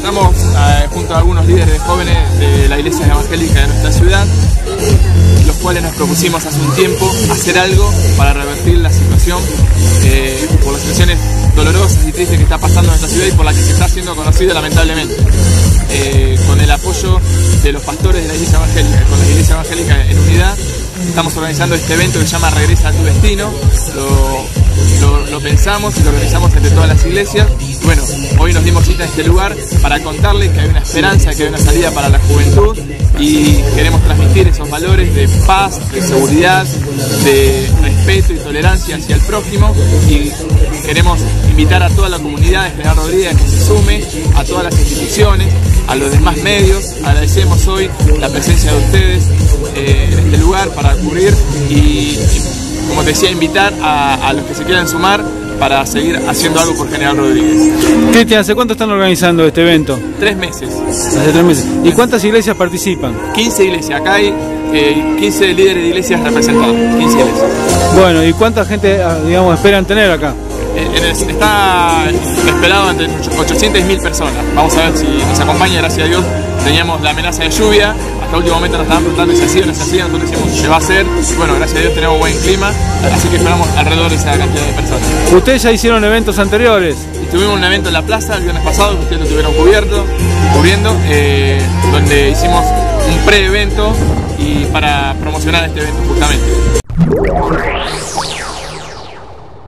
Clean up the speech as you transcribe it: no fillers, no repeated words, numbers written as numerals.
estamos junto a algunos líderes jóvenes de la iglesia evangélica de nuestra ciudad, los cuales nos propusimos hace un tiempo hacer algo para revertir la situación por las situaciones dolorosas y tristes que está pasando en nuestra ciudad y por la que se está haciendo conocida lamentablemente. Con el apoyo de los pastores de la iglesia evangélica, con la iglesia evangélica en unidad, estamos organizando este evento que se llama Regresa a tu Destino. Lo pensamos y lo organizamos entre todas las iglesias. Bueno, hoy nos dimos cita a este lugar para contarles que hay una esperanza, que hay una salida para la juventud y queremos transmitir esos valores de paz, de seguridad, de respeto y tolerancia hacia el prójimo, y queremos invitar a toda la comunidad de General Rodríguez a que se sume, a todas las instituciones, a los demás medios. Agradecemos hoy la presencia de ustedes en este lugar para acudir y como te decía, invitar a los que se quieran sumar para seguir haciendo algo por General Rodríguez. Cristian, ¿hace cuánto están organizando este evento? 3 meses. Hace 3 meses. ¿Y cuántas iglesias participan? 15 iglesias. Acá hay 15 líderes de iglesias representados. 15 iglesias. Bueno, ¿y cuánta gente, digamos, esperan tener acá? Está esperado entre 800 y 1000 personas. Vamos a ver si nos acompaña, gracias a Dios. Teníamos la amenaza de lluvia, hasta el último momento nos estaban preguntando si hacía o no se hacía, nosotros decimos se va a hacer. Bueno, gracias a Dios tenemos buen clima, así que esperamos alrededor de esa cantidad de personas. ¿Ustedes ya hicieron eventos anteriores? Y tuvimos un evento en la plaza el viernes pasado, que ustedes lo estuvieron cubriendo, donde hicimos un pre-evento y para promocionar este evento justamente.